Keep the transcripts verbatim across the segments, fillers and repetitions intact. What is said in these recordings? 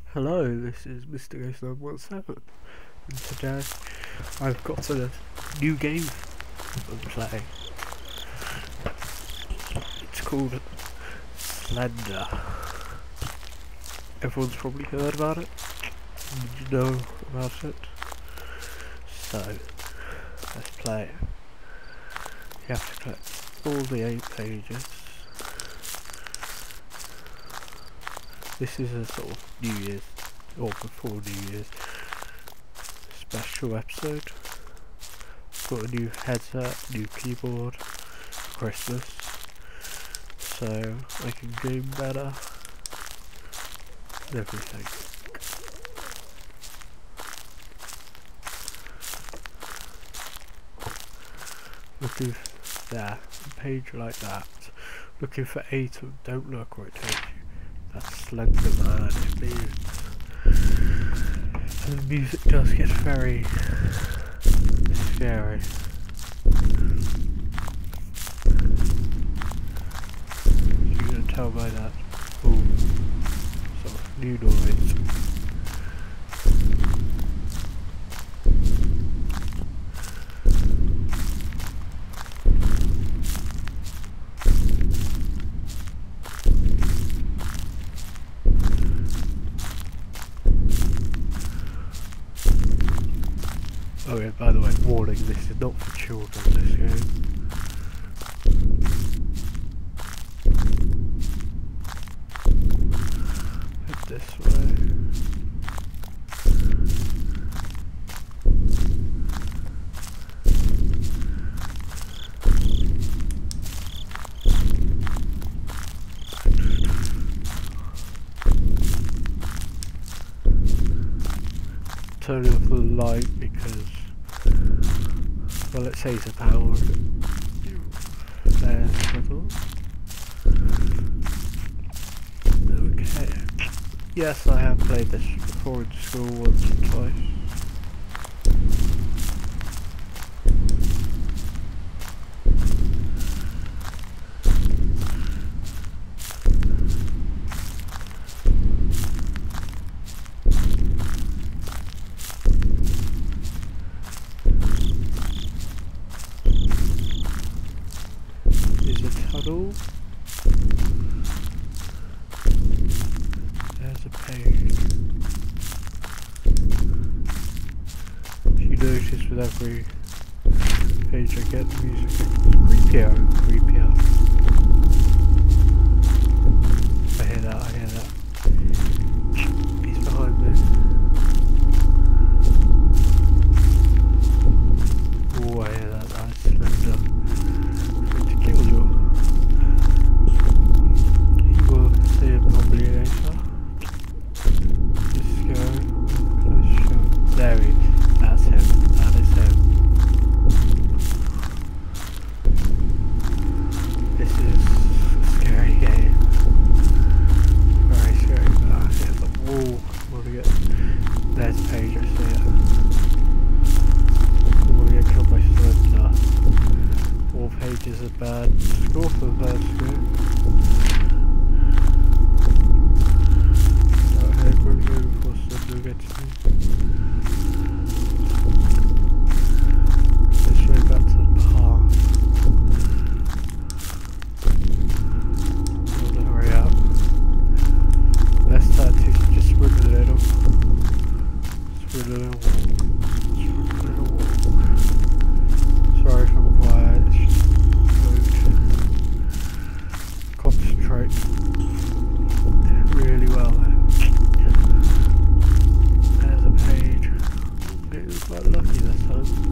Hello, this is Mister Ghost nine one seven, and today I've got a new game I'm playing. It's called Slender. Everyone's probably heard about it. Did you know about it? So, let's play it. You have to collect all the eight pages. This is a sort of New Year's, or before New Year's, special episode. Got a new headset, new keyboard for Christmas, so I can game better and everything. Looking there, a page like that, looking for eight of, don't look where it takes you. That's Slender, man, it means. And the music does get very scary. You're gonna tell by that, ooh, sort of new noise. Oh yeah, by the way, warning, this is not for children, this game. Head this way. Turning off the light because, well, it says a power. There's little. Okay. Yes, I have played this before in school once or twice. Tunnel. There's a page. If you notice with every page I get, the music gets creepier and creepier. I hear that, I hear that. He's behind me. Oh, I hear that, that's Slender. There he is. That's him. That is him. This is a scary game. Very scary. Ah, here's the wall. I want to get. There's a page, I see it. I want to get killed by Slender. All pages are bad. Score for the first score. Out here, quickly before Slender gets me. Sorry if I'm quiet, it's just going to concentrate really well there. There's a page. I'm getting quite lucky this time.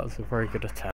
was a very good attempt.